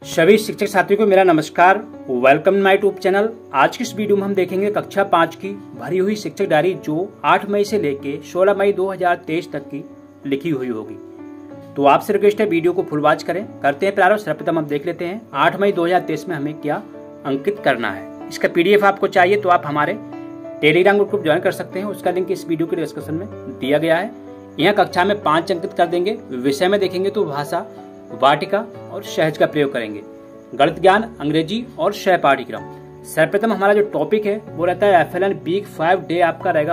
सभी शिक्षक साथियों को मेरा नमस्कार। Welcome my YouTube channel. आज की इस वीडियो में हम देखेंगे कक्षा 5 की भरी हुई शिक्षक डायरी जो 8 मई से लेके 16 मई 2023 तक की लिखी हुई होगी। तो आपसे रिक्वेस्ट है वीडियो को फुल वॉच करें। करते हैं प्रारंभ। सर्वप्रथम हम देख लेते हैं 8 मई 2023 में हमें क्या अंकित करना है। इसका PDF आपको चाहिए तो आप हमारे टेलीग्राम ग्रुप ज्वाइन कर सकते हैं। उसका लिंक इस वीडियो के डिस्क्रिप्शन में दिया गया है। यहाँ कक्षा में 5 अंकित कर देंगे। विषय में देखेंगे तो भाषा, वाटिका और सहज का प्रयोग करेंगे। गणित ज्ञान, अंग्रेजी और सह पाठ्यक्रम। सर्वप्रथम हमारा जो टॉपिक है वो रहता है FLN वीक 5 डे आपका रहेगा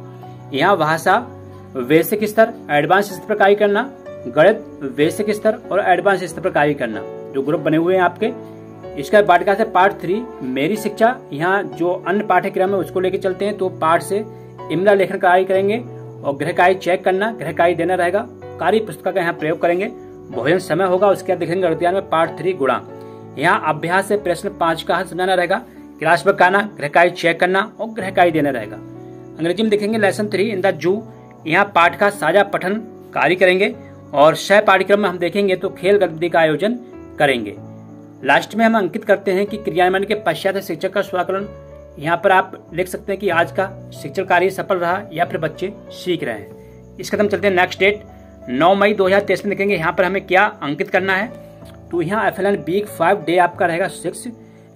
5। यहाँ भाषा बेसिक स्तर, एडवांस स्तर पर कार्य करना, गणित बेसिक स्तर और एडवांस स्तर पर कार्य करना, जो ग्रुप बने हुए हैं आपके। इसका वाटिका से पार्ट 3 मेरी शिक्षा। यहाँ जो अन्य पाठ्यक्रम है उसको लेके चलते हैं तो पाठ से इमला लेखन कार्य करेंगे और गृह कार्य चेक करना, गृह कार्य देना रहेगा। कार्य पुस्तिका का यहाँ प्रयोग करेंगे। भोजन समय होगा। उसके बाद देखेंगे गणित में पार्ट 3 गुणा। यहाँ अभ्यास से प्रश्न 5 का हल समझाना रहेगा। क्लास वर्क आना, गृह कार्य चेक करना और गृह कार्य देना रहेगा। अंग्रेजी में देखेंगे लेसन 3 इन द जू। यहाँ पाठ का साझा पठन कार्य करेंगे और सह पाठ्यक्रम में हम देखेंगे तो खेल गतिविधि का आयोजन करेंगे। लास्ट में हम अंकित करते हैं कि क्रियान्वयन के पश्चात शिक्षक का स्वाकलन। यहाँ पर आप लिख सकते हैं कि आज का शिक्षण कार्य सफल रहा या फिर बच्चे सीख रहे हैं। इसके हम चलते हैं नेक्स्ट डेट 9 मई 2023 में देखेंगे यहाँ पर हमें क्या अंकित करना है। तो यहाँ FLN वीक 5 डे आपका रहेगा 6।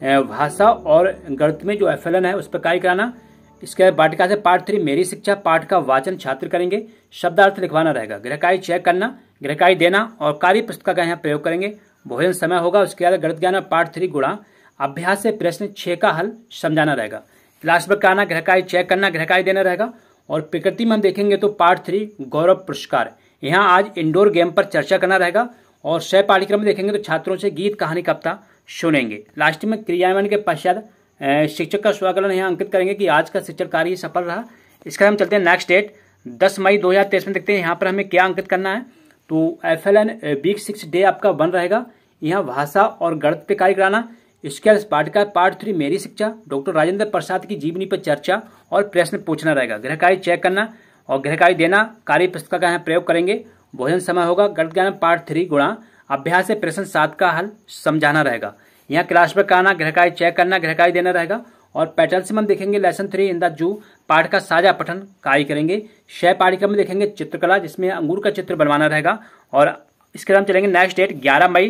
भाषा और गणित में जो FLN है उस पर कार्य कराना। इसके वाटिका से पार्ट 3 मेरी शिक्षा। पाठ का वाचन छात्र करेंगे। शब्दार्थ लिखवाना रहेगा। गृह कार्य चेक करना, गृह कार्य देना और कार्य पुस्तिका का यहाँ प्रयोग करेंगे। भोजन समय होगा। उसके बाद गणित ज्ञान में पार्ट 3 गुणा। अभ्यास से प्रश्न 6 का हल समझाना रहेगा। क्लास वर्क आना, गृह कार्य चेक करना, गृह कार्य देना रहेगा। और प्रकृति में हम देखेंगे तो पार्ट 3 गौरव पुरस्कार। यहाँ आज इंडोर गेम पर चर्चा करना रहेगा और सह पाठ्यक्रम में देखेंगे तो छात्रों से गीत, कहानी, कविता सुनेंगे। लास्ट में क्रियान्वयन के पश्चात शिक्षक का स्वाकलन यहाँ अंकित करेंगे कि आज का शिक्षण कार्य सफल रहा। इसका हम चलते हैं नेक्स्ट डेट 10 मई 2023 में देखते हैं यहाँ पर हमें क्या अंकित करना है। तो FLN वीक 6 डे आपका 1 रहेगा। यहाँ भाषा और गणित पे कार्य कराना। इसके पाठ्यक्रम पार्ट 3 मेरी शिक्षा। डॉक्टर राजेंद्र प्रसाद की जीवनी पर चर्चा और प्रश्न पूछना रहेगा। गृह कार्य चेक करना और गृह कार्य देना। कार्य पुस्तिका का यहाँ प्रयोग करेंगे। भोजन समय होगा। गणित ज्ञान पार्ट 3 गुणा। अभ्यास से प्रश्न 7 का हल समझाना रहेगा। यहाँ क्लास वर्क आना, गृह कार्य चेक करना, गृह कार्य देना रहेगा। और पैटर्न से हम देखेंगे लेसन 3 इन द जू। पाठ का साझा पठन कार्य करेंगे। सह पाठ्यक्रम में देखेंगे चित्रकला, जिसमें अंगूर का चित्र बनवाना रहेगा। और इसके बाद हम चलेंगे नेक्स्ट डेट 11 मई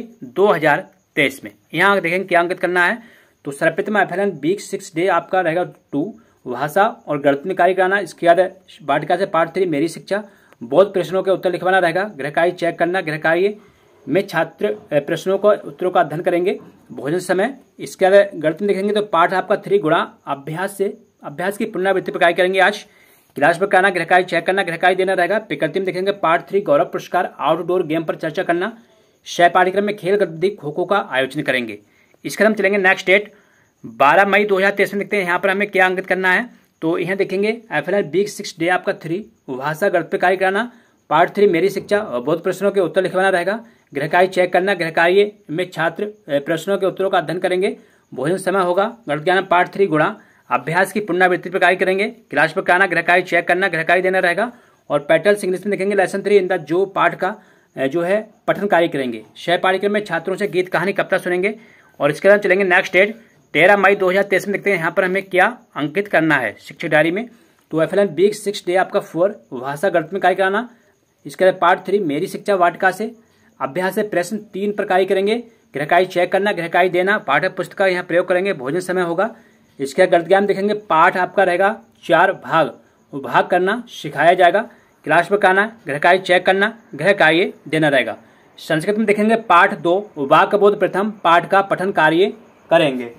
2023 में। यहाँ देखेंगे क्या अंकित करना है। तो सर्वप्रथम FLN वीक 6 डे आपका रहेगा 2। भाषा और गणित में कार्य कराना। इसके बाद वाटिका से पार्ट 3 मेरी शिक्षा। बहुत प्रश्नों के उत्तर लिखवाना रहेगा। गृह कार्य चेक करना, गृह कार्य में छात्र प्रश्नों को उत्तरों का अध्ययन करेंगे। भोजन समय। इसके बाद गणित में देखेंगे तो पाठ आपका 3 गुणा। अभ्यास की पुनरावृत्ति पर कार्य करेंगे आज। क्लास वर्क आना, गृह कार्य चेक करना, गृह कार्य देना रहेगा। प्रकृति में देखेंगे पार्ट 3 गौरव पुरस्कार। आउटडोर गेम पर चर्चा करना। सह पाठ्यक्रम में खेल गतिविधि खो खो का आयोजन करेंगे। इसके बाद हम चलेंगे नेक्स्ट डेट 12 मई 2023 में देखते हैं यहाँ पर हमें क्या अंकित करना है। तो यहाँ देखेंगे FLN वीक 6 डे आपका 3। भाषा गणित पे कार्य कराना। पार्ट 3 मेरी शिक्षा और बहुत प्रश्नों के उत्तर लिखवाना रहेगा। गृह कार्य चेक करना, गृह कार्य में छात्र प्रश्नों के उत्तरों का अध्ययन करेंगे। भोजन समय होगा। गणित ज्ञान पार्ट 3 गुणा। अभ्यास की पुनरावृत्ति पर कार्य करेंगे। क्लास वर्क आना, गृह कार्य चेक करना, गृह कार्य देना रहेगा। और पैटर्न इंग्लिश में देखेंगे लेसन 3 इन द जो पाठ का जो है पठन कार्य करेंगे। सह पाठ्यक्रम में छात्रों से गीत, कहानी, कविता सुनेंगे। और इसके बाद चलेंगे नेक्स्ट डेट 13 मई 2023 में देखते हैं यहाँ पर हमें क्या अंकित करना है शिक्षक डायरी में। तो FLN वीक 6 डे आपका 4। भाषा गणित में कार्य कराना। इसके बाद पार्ट 3 मेरी शिक्षा। वाटिका से अभ्यास से प्रश्न 3 पर कार्य करेंगे। गृह कार्य चेक करना, गृह कार्य देना। पाठ्य पुस्तक का यहाँ प्रयोग करेंगे। भोजन समय होगा। इसके बाद गणित ज्ञान देखेंगे पाठ आपका रहेगा 4 भाग करना सिखाया जाएगा। क्लास वर्क आना, गृह कार्य चेक करना, गृह कार्य देना रहेगा। संस्कृत में देखेंगे पाठ 2 वाक्यबोध प्रथम। पाठ का पठन कार्य करेंगे।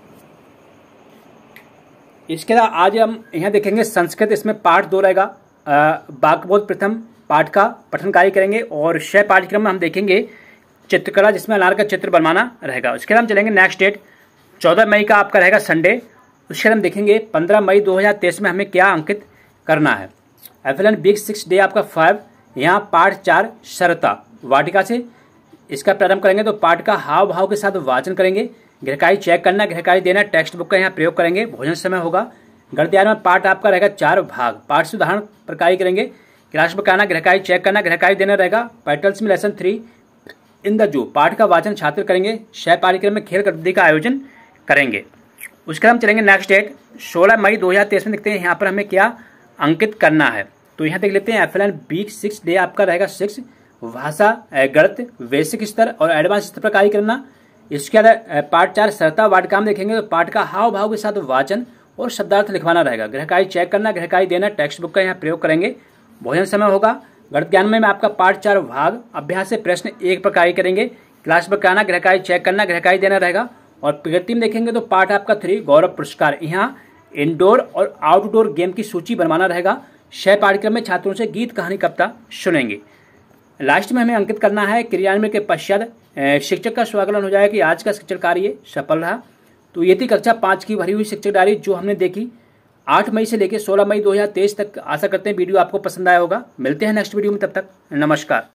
इसके बाद आज हम यहाँ देखेंगे संस्कृत। इसमें पाठ 2 रहेगा। वाक्यबोध प्रथम पाठ का पठन कार्य करेंगे। और सह पाठ्यक्रम में हम देखेंगे चित्रकला, जिसमें अनार का चित्र बनवाना रहेगा। उसके बाद हम चलेंगे नेक्स्ट डेट 14 मई का आपका रहेगा संडे। उसके बाद हम देखेंगे 15 मई 2023 में हमें क्या अंकित करना है। FLN वीक 6 डे आपका 5। यहाँ पाठ 4 सरलता। वाटिका से इसका प्रारंभ करेंगे तो पाठ का हाव भाव के साथ वाचन करेंगे। गृह कार्य चेक करना, गृह कार्य देना। टेक्स्ट बुक का यहाँ प्रयोग करेंगे। भोजन समय होगा। गणित में पाठ आपका रहेगा 4 भाग। पाठ से उदाहरण पर कार्य करेंगे। क्लास वर्क आना, गृह कार्य चेक करना, गृह कार्य देना रहेगा। पैटर्न्स में लेसन 3 इंद्रजो पाठ का वाचन छात्र करेंगे। सह पाठ्यक्रम में खेल गतिविधि का आयोजन करेंगे। उसके बाद हम चलेंगे नेक्स्ट डेट 16 मई 2023 में। देखते हैं यहाँ पर हमें क्या अंकित करना है। तो यहाँ देख लेते हैं FLN वीक 6 डे आपका रहेगा 6, भाषा गणित बेसिक स्तर और एडवांस स्तर पर कार्य करना। इसके अलावा पार्ट 4 सरता वाटकाम देखेंगे। तो पाठ का हाव भाव के साथ वाचन और शब्दार्थ लिखवाना रहेगा। गृहकार्य चेक करना, गृहकार्य देना, टेक्स्ट बुक का यहाँ प्रयोग करेंगे। भोजन समय होगा। गणित ज्ञान में आपका पार्ट 4 भाग अभ्यास से प्रश्न 1 पर कार्य करेंगे। क्लास बुक कराना, गृहकार्य चेक करना, गृहकार्य देना रहेगा। और प्रगति में देखेंगे तो पार्ट आपका 3 गौरव पुरस्कार, यहाँ इंडोर और आउटडोर गेम की सूची बनवाना रहेगा। सह पाठ्यक्रम में छात्रों से गीत कहानी कविता सुनेंगे। लास्ट में हमें अंकित करना है क्रियान्वयन के पश्चात शिक्षक का स्वागत हो जाएगा कि आज का शिक्षण कार्य सफल रहा। तो ये थी कक्षा 5 की भरी हुई शिक्षक डायरी जो हमने देखी 8 मई से लेकर 16 मई 2023 तक। आशा करते हैं वीडियो आपको पसंद आया होगा। मिलते हैं नेक्स्ट वीडियो में, तब तक नमस्कार।